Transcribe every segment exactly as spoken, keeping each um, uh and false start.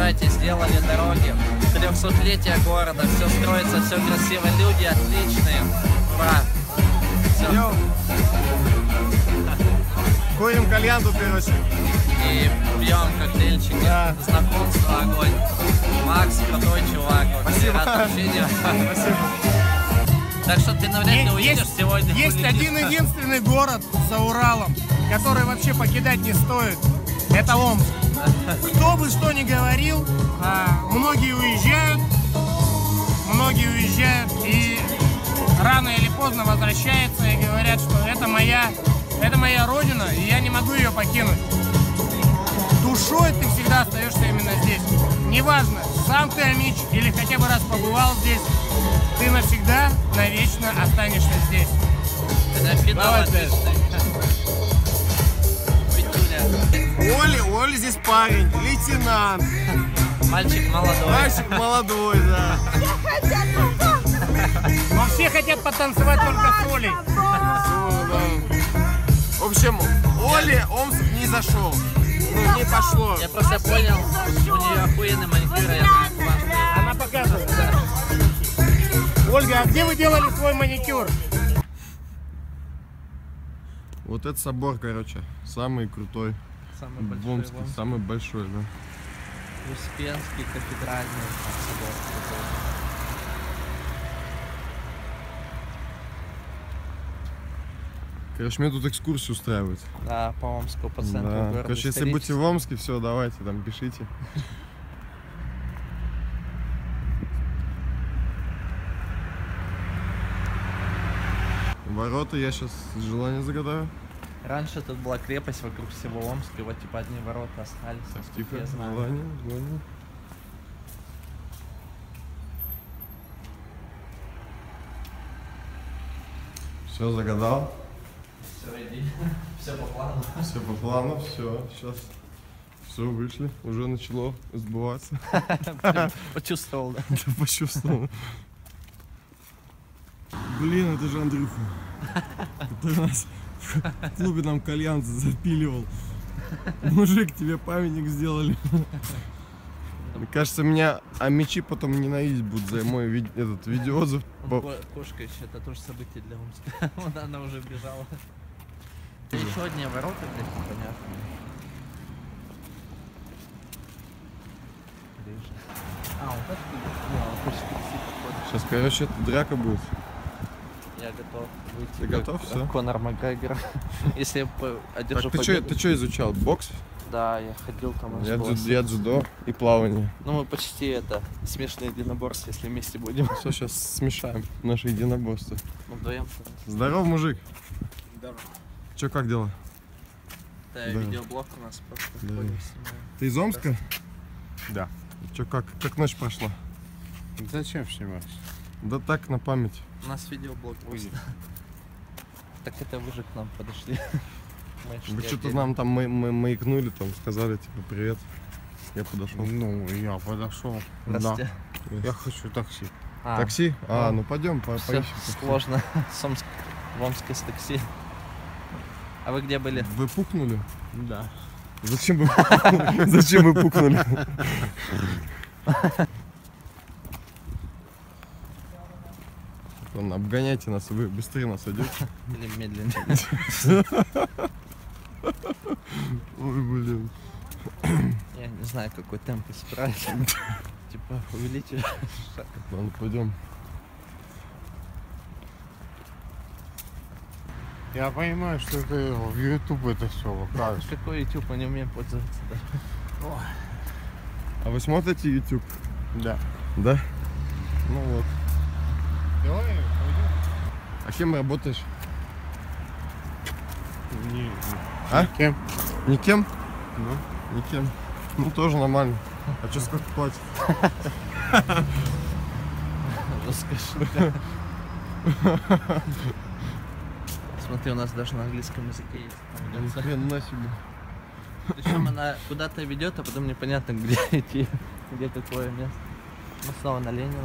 Давайте, сделали дороги. трехсотлетие города, все строится, все красиво, люди отличные. Ура! Все. Курим кальян тут, короче. И пьем коктейльчики. Да. Знакомство, огонь. Макс крутой чувак. Спасибо. Рад общению. Спасибо. Так что ты навряд ли увидишь есть, сегодня. Есть один единственный город за Уралом, который вообще покидать не стоит. Это Омск. Кто бы что ни говорил, многие уезжают, многие уезжают и рано или поздно возвращаются и говорят, что это моя, это моя родина, и я не могу ее покинуть. Душой ты всегда остаешься именно здесь. Неважно, сам ты амич или хотя бы раз побывал здесь, ты навсегда, навечно останешься здесь. Это финал отличный. Оля, Оля здесь парень, лейтенант. Мальчик молодой. Мальчик молодой, да. Но все хотят потанцевать только с Олей. В общем, Оле Омск не зашел. Ну, не пошло. Я просто понял, у нее охуенный маникюр, я Она показывает. Да. Ольга, а где вы делали свой маникюр? Вот этот собор, короче, самый крутой. Самый в большой Омске, в Омске. самый большой, да. Успенский кафедральный собор. Короче, мне тут экскурсию устраивают. Да, по Омску, по центру Да. города. Короче, если будете в Омске, все, давайте, там, пишите. Ворота я сейчас желание загадаю. Раньше тут была крепость вокруг всего Омска, и вот типа одни ворота остались. Так, насколько тихо, я знаю. желание, желание. Все, загадал. Все, иди. Все по плану. Все по плану, все, сейчас. Все, вышли, уже начало сбываться. Почувствовал, да? Ты почувствовал. Блин, это же Андрюха. Это нас в клубе нам кальян запиливал. Мужик, тебе памятник сделали. Мне кажется, меня амичи потом ненавидеть будут за мой ви этот видеоотзыв. Кошка еще, это тоже событие для Омска. Вот она уже бежала. Это еще одни ворота, блядь, непонятные. А, вот так ты походу. Сейчас, короче, драка будет. Я готов выйти. Ты готов? Все? Конор Макгрегор. Если я одержу Так, ты что изучал? Бокс? Да, я ходил там. Я, дзю, я дзюдо и плавание. Ну мы почти это, смешанные единоборства, если вместе будем. Все, сейчас смешаем наши единоборства. Ну, вдвоем. Здоров, мужик. Здорово. Че, как дела? Да, Да. видеоблог у нас просто. Да. Ходим, снимаем. Ты из Омска? Да. Че, как, как ночь прошла? Зачем снимать? Да так, на память. У нас видеоблог просто. Так это вы же к нам подошли. Вы что-то нам там мы, мы, маякнули, там сказали, типа, привет. Я подошел. Ну, я подошел. Да. Я хочу такси. А, Такси? А, ну, ну пойдем, по всё поищем. сложно. С Омск- в Омске с такси. А вы где были? Вы пукнули? Да. Зачем вы пукнули? Зачем вы пукнули? Ладно, обгоняйте нас, вы быстрее нас идете. Или медленнее? Ой, блин. Я не знаю, какой темп исправить. Типа, увеличить шаг. Ладно, пойдем. Я понимаю, что это в YouTube это все выкладываешь. Какой YouTube, мы не умеем пользоваться даже. А вы смотрите YouTube? Да. Да? Ну вот. Давай, пойдем. А кем работаешь? Не, А? Кем? Никем? Ну. Никем. Ну тоже нормально. А что сколько платят? Жесткая шутка. Смотри, у нас даже на английском языке есть. Ни хрена себе. Причем она куда-то ведет, а потом непонятно, где идти, где какое место. Мы снова на Ленина.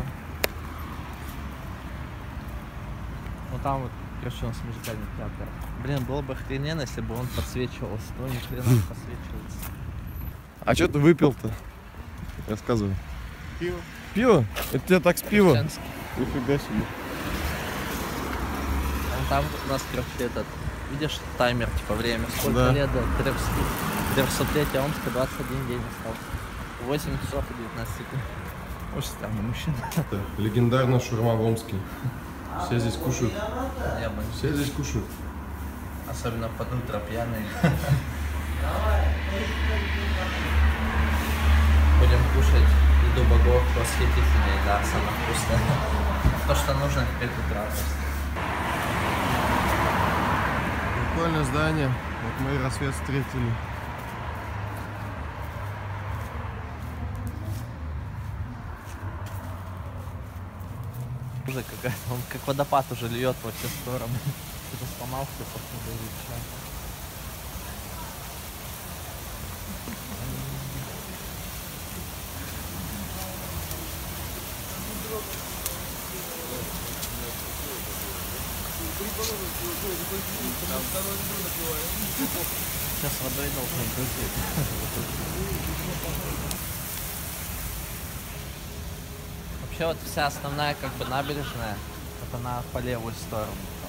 Вот там вот, короче, у нас музыкальный театр. Блин, было бы охрененно, если бы он подсвечивался, но ни хрена не подсвечивается. А что ты выпил-то? Рассказывай. Пиво. Пиво? Это тебе так с пива? Женский. Нифига себе. Вон там у нас, короче, этот, видишь, таймер, типа время, сколько Да. лет до трехсотлетия Омска, двадцать один день остался. восемь часов и девятнадцать секунд. Очень странный мужчина. Это легендарная шаурма в Омске. Все здесь кушают. Я бы, Все здесь кушают. особенно под утро пьяные. Будем кушать еду богов восхитительной, да, самое вкусное. То, что нужно в пять утра. Прикольное здание. Вот мы и рассвет встретили. Уже какая-то, он как водопад уже льет во все стороны. Кто-то сломался, походу, или что. Сейчас водой должны брызгать. Вообще вот вся основная как бы набережная, вот она по левую сторону. Там.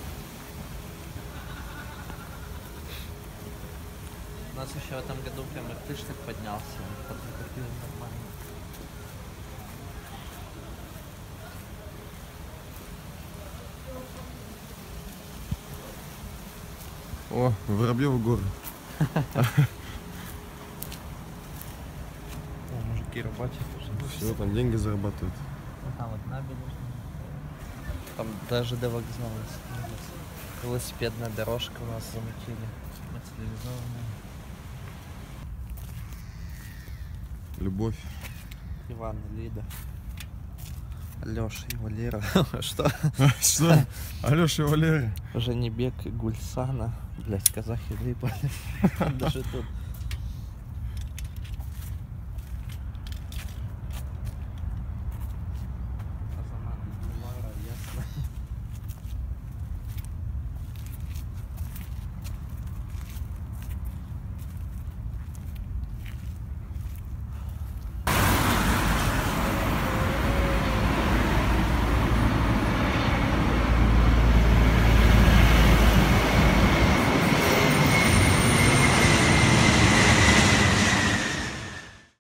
У нас еще в этом году прям иртыш так поднялся, подзакупил нормально. О, Воробьевы горы. О, мужики рабочие уже. Все, там деньги зарабатывают. Вот там вот набережная. Там даже до вокзала есть. Велосипедная дорожка у нас замутили. Материализованная. Любовь. Иван и Лида. Леша и Валера. Что? Что? Алеша и Валерий. Женебек и Гульсана. Блять, казахи выпали. Даже тут